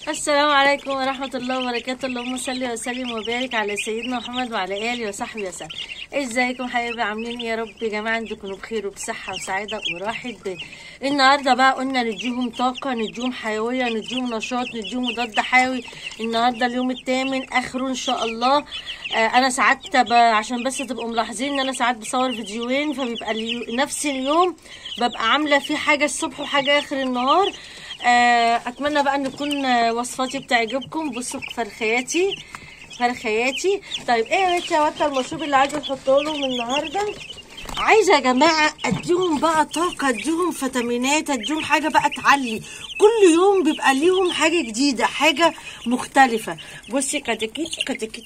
السلام عليكم ورحمة الله وبركاته. اللهم صل وسلم وبارك على سيدنا محمد وعلى آله وصحبه وسلم. ازيكم حبايبي؟ عاملين ايه؟ يا رب يا جماعة عندكم تكونوا بخير وبصحة وسعادة وراحة بال. النهاردة بقى قلنا نديهم طاقة، نديهم حيوية، نديهم نشاط، نديهم مضاد حيوي. النهاردة اليوم الثامن اخره ان شاء الله. انا ساعات عشان بس تبقوا ملاحظين ان انا ساعات بصور فيديوهين، فبيبقى نفس اليوم ببقى عاملة فيه حاجة الصبح وحاجة اخر النهار. اتمنى بقى ان تكون وصفاتي بتعجبكم. بصوا فرخياتي. طيب ايه يا بنتي يا وقت المشروب اللي عايزه تحطه لهم النهارده؟ عايزه يا جماعه اديهم بقى طاقه، اديهم فيتامينات، اديهم حاجه بقى تعلي. كل يوم بيبقى ليهم حاجه جديده، حاجه مختلفه. بصي كتاكيت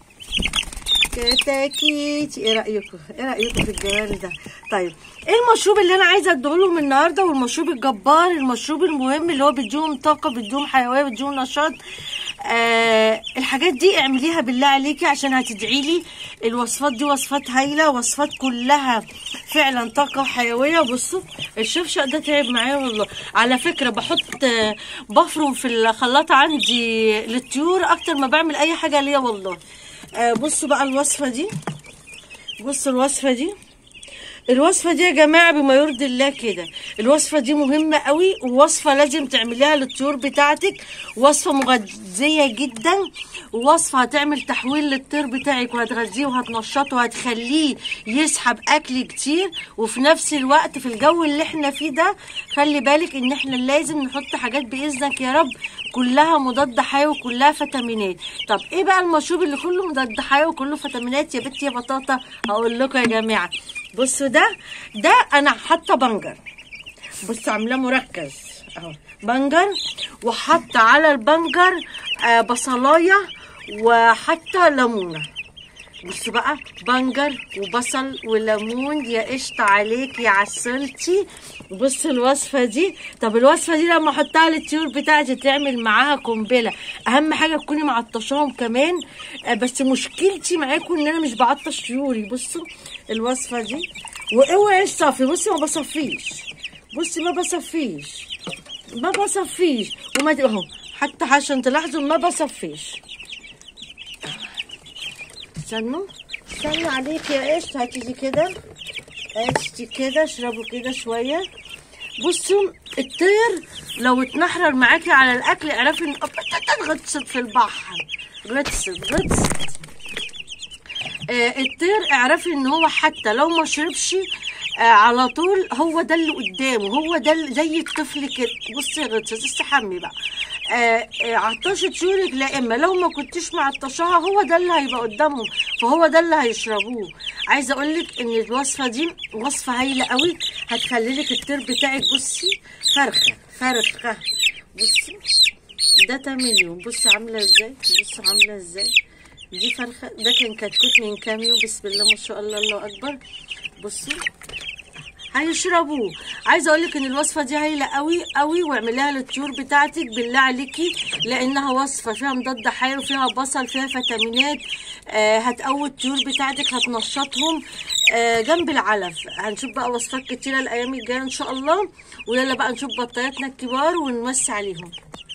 ايه رايكم في الجمال ده؟ طيب ايه المشروب اللي انا عايزه اديهولهم النهارده؟ والمشروب الجبار، المشروب المهم اللي هو بيديهم طاقه، بيديهم حيويه، بيديهم نشاط. الحاجات دي اعمليها بالله عليكي عشان هتدعي لي. الوصفات دي وصفات هايله، وصفات كلها فعلا طاقه وحيويه. بصوا الشفشق ده تعب معايا والله. على فكره بفرم في الخلاط عندي للطيور اكتر ما بعمل اي حاجه ليا والله. بصوا بقى الوصفه دي. بصوا الوصفه دي يا جماعه بما يرضي الله كده. الوصفه دي مهمه قوي، ووصفه لازم تعمليها للطيور بتاعتك. وصفه مغذيه جدا، ووصفه هتعمل تحويل للطير بتاعك، وهتغذيه وهتنشطه وهتخليه يسحب اكل كتير. وفي نفس الوقت في الجو اللي احنا فيه ده خلي بالك ان احنا لازم نحط حاجات باذنك يا رب كلها مضاد حيوي وكلها فيتامينات. طب ايه بقى المشروب اللي كله مضاد حيوي وكله فيتامينات يا بنتي يا بطاطا؟ هقول لكم يا جماعه. بصوا ده انا حاطه بنجر. بصوا عاملاه مركز اهو بنجر، وحاطه على البنجر بصلايه، وحاطه ليمونه. بصوا بقى بنجر وبصل وليمون. يا قشطه عليك يا عسلتي. بصوا الوصفه دي. طب الوصفه دي لما احطها للطيور بتاعتي تعمل معاها قنبله. اهم حاجه تكوني معطشاهم كمان. بس مشكلتي معاكم ان انا مش بعطش طيوري. بصوا الوصفه دي. واوعي تصفي. بصي ما بصفيش وما اهو حتى عشان تلاحظوا ما بصفيش. استنوا عليك يا قشطه. هاتي كده اشربوا كده شويه. بصوا الطير لو اتنحرر معاكي على الاكل اعرفي ان غطست في البحر. غطست الطير اعرفي ان هو حتى لو ما شربش على طول هو ده اللي قدامه، هو ده زي الطفل كده. بصي غطست استحمي بقى. عطشت طيورك، لا اما لو ما كنتش معطشاها هو ده اللي هيبقى قدامهم، فهو ده اللي هيشربوه. عايزه اقول لك ان الوصفه دي وصفه هايله قوي، هتخلي لك الطير بتاعك بصي فرخه. بصي ده 8 يوم. بصي عامله ازاي. دي فرخه. ده كان كتكوت من كام يوم. بسم الله ما شاء الله الله اكبر. بصوا هيشربوه. عايزه اقول لك ان الوصفه دي هايله قوي قوي، واعمليها للطيور بتاعتك بالله عليكي، لانها وصفه فيها مضاد حيوي، فيها بصل، فيها فيتامينات. هتقوي الطيور بتاعتك، هتنشطهم. جنب العلف. هنشوف بقى وصفات كتيره الايام الجايه ان شاء الله. ويلا بقى نشوف بطاياتنا الكبار ونمسي عليهم.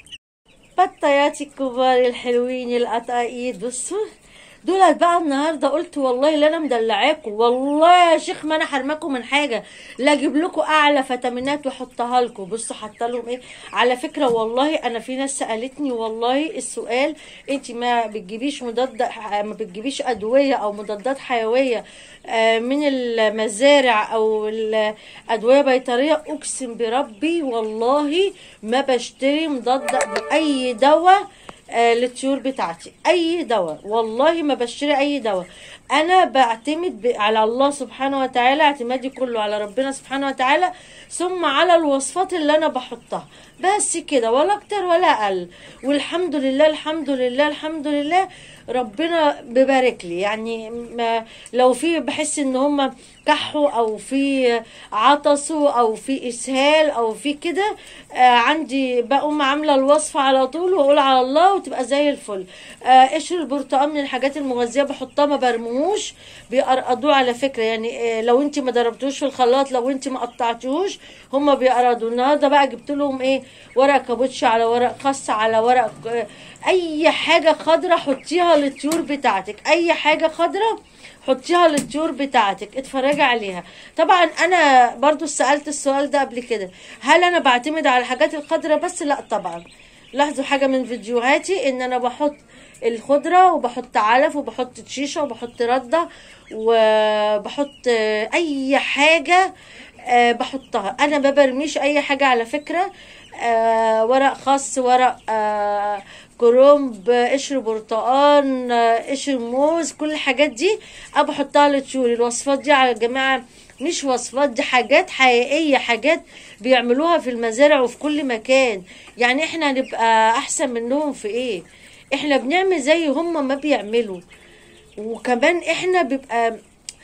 بطاياتي الكبار الحلوين القطاقيط. بصوا دولت بقى النهارده قلت والله لا انا مدلعاكم والله يا شيخ، ما انا حرماكم من حاجه، لا اجيب لكم اعلى فيتامينات واحطها لكم. بصوا حاطه لهم ايه. على فكره والله انا في ناس سالتني والله السؤال، انت ما بتجيبيش ادويه او مضادات حيويه من المزارع او الادويه بيطريه؟ اقسم بربي والله ما بشتري مضاد اي دواء للطيور بتاعتي، اي دواء والله ما بشتري اي دواء. انا بعتمد على الله سبحانه وتعالى، اعتمادي كله على ربنا سبحانه وتعالى، ثم على الوصفات اللي انا بحطها بس كده، ولا اكتر ولا اقل. والحمد لله ربنا ببارك لي. يعني لو في بحس ان هم كحوا او في عطسوا او في اسهال او في كده، عندي بقوم عامله الوصفه على طول واقول على الله وتبقى زي الفل. قشر البرتقال من الحاجات المغذيه بحطها، ما برموش بيفهموش بيقرقضوه على فكره، يعني لو انت ما ضربتوش في الخلاط، لو انت ما قطعتوهوش هما بيقرقضوا. النهارده بقى جبت لهم ايه، ورق كابوتشي على ورق خس على ورق اي حاجه خضره حطيها للطيور بتاعتك، اي حاجه خضره حطيها للطيور بتاعتك، اتفرجي عليها. طبعا انا برضو سألت السؤال ده قبل كده، هل انا بعتمد على الحاجات الخضراء بس؟ لا طبعا. لاحظوا حاجة من فيديوهاتي ان انا بحط الخضرة وبحط علف وبحط شيشة وبحط ردة وبحط اي حاجة بحطها. انا ما برميش اي حاجة على فكرة. ورق خس، ورق كرنب، قشر برتقان، قشر موز، كل الحاجات دي انا بحطها للطيور. الوصفات دي يا جماعه مش وصفات، دي حاجات حقيقيه، حاجات بيعملوها في المزارع وفي كل مكان. يعني احنا هنبقى احسن منهم في ايه؟ احنا بنعمل زي هم ما بيعملوا. وكمان احنا بيبقى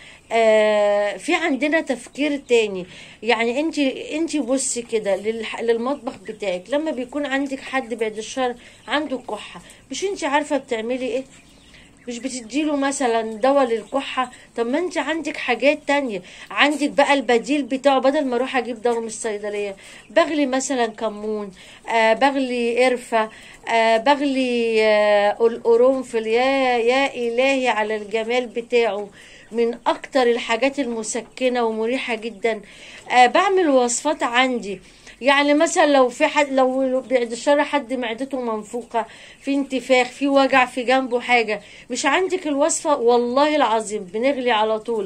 في عندنا تفكير تاني. يعني انت بصي كده للمطبخ بتاعك، لما بيكون عندك حد بعد الشر عنده كحة، مش انت عارفة بتعملي ايه؟ مش بتديله مثلا دواء للكحة؟ طب ما انت عندك حاجات تانية، عندك بقى البديل بتاعه. بدل ما اروح اجيب دواء من الصيدلية، بغلي مثلا كمون، بغلي قرفة، بغلي القرنفل. يا الهي على الجمال بتاعه، من اكتر الحاجات المسكنة ومريحة جدا. بعمل وصفات عندي. يعني مثلا لو في حد، لو بعد الشر حد معدته منفوخه، في انتفاخ، في وجع في جنبه حاجه، مش عندك الوصفه، والله العظيم بنغلي على طول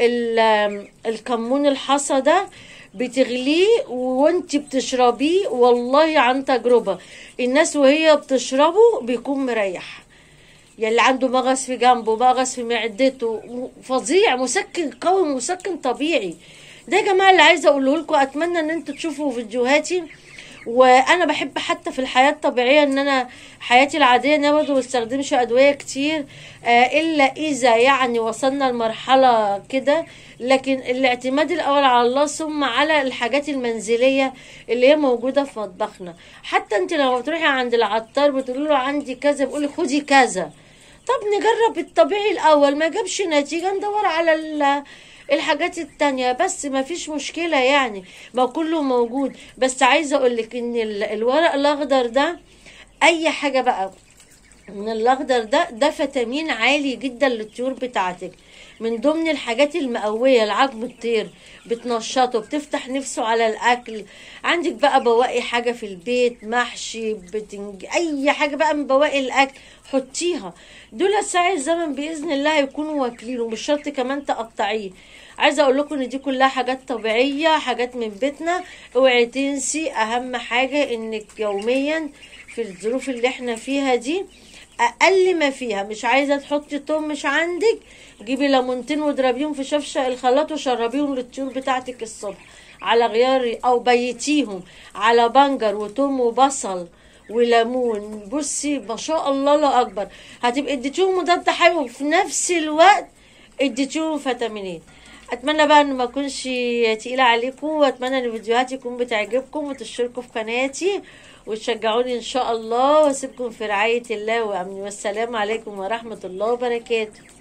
الكمون الحصى ده، بتغليه وانت بتشربيه. والله عن تجربه، الناس وهي بتشربه بيكون مريح. يعني اللي عنده مغص في جنبه، مغص في معدته، فظيع، مسكن قوي، مسكن طبيعي. ده يا جماعه اللي عايزه اقوله لكم. اتمنى ان انتوا تشوفوا فيديوهاتي. وانا بحب حتى في الحياه الطبيعيه، ان انا حياتي العاديه ان انا برضه ما بستخدمش ادويه كتير، الا اذا يعني وصلنا لمرحله كده. لكن الاعتماد الاول على الله، ثم على الحاجات المنزليه اللي هي موجوده في مطبخنا. حتى انت لما بتروحي عند العطار بتقولي له عندي كذا، بيقولي خدي كذا. طب نجرب الطبيعي الاول، ما جابش نتيجه ندور على الحاجات التانية، بس ما فيش مشكلة يعني، ما كله موجود. بس عايزة اقولك ان الورق الاخضر ده، اي حاجة بقى من الاخضر ده فيتامين عالي جدا للطيور بتاعتك. من ضمن الحاجات المقوية لعظم الطير، بتنشطه، بتفتح نفسه على الاكل. عندك بقى بواقي حاجة في البيت، محشي، اي حاجة بقى من بواقي الاكل حطيها. دول ساعة الزمن باذن الله هيكونوا واكلين، ومش شرط كمان تقطعيه. عايزه اقول لكم ان دي كلها حاجات طبيعيه، حاجات من بيتنا. اوعي تنسي اهم حاجه، انك يوميا في الظروف اللي احنا فيها دي، اقل ما فيها، مش عايزه تحطي توم مش عندك، جيبي ليمونتين واضربيهم في شفشه الخلاط وشربيهم للطيور بتاعتك الصبح على غيار، او بيتيهم على بنجر وتوم وبصل وليمون. بصي ما شاء الله لا اكبر، هتبقى اديتيهم مضاد حيوي وفي نفس الوقت اديتيهم فيتامينات. اتمنى بقى ان ما اكونش تقيله عليكم، واتمنى ان الفيديوهات يكون بتعجبكم، وتشتركوا في قناتي وتشجعوني ان شاء الله. واسيبكم في رعايه الله وامن، والسلام عليكم ورحمه الله وبركاته.